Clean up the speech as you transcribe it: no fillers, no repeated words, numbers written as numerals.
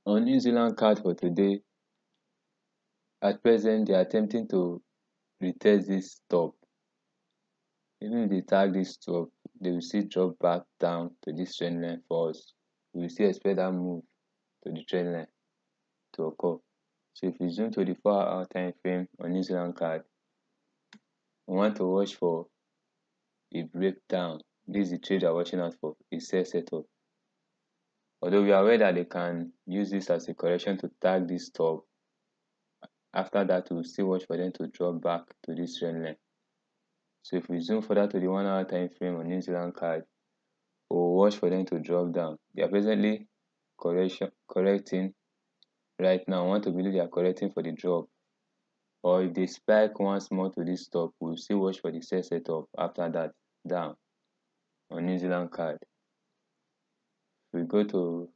On New Zealand card for today, at present they are attempting to retest this stop. Even if they tag this stop, they will still drop back down to this trend line for us. We will still expect that move to the trend line to occur. So if we zoom to the 4-hour time frame on New Zealand card, we want to watch for a breakdown. This is the trade we are watching out for, a sell setup. Although we are aware that they can use this as a correction to tag this stop, after that we will still watch for them to drop back to this trend line. So if we zoom further to the 1-hour time frame on New Zealand card, we'll watch for them to drop down. They are presently correcting right now. I want to believe they are correcting for the drop. Or if they spike once more to this stop, we'll still watch for the sell setup after that down on New Zealand card. If we go to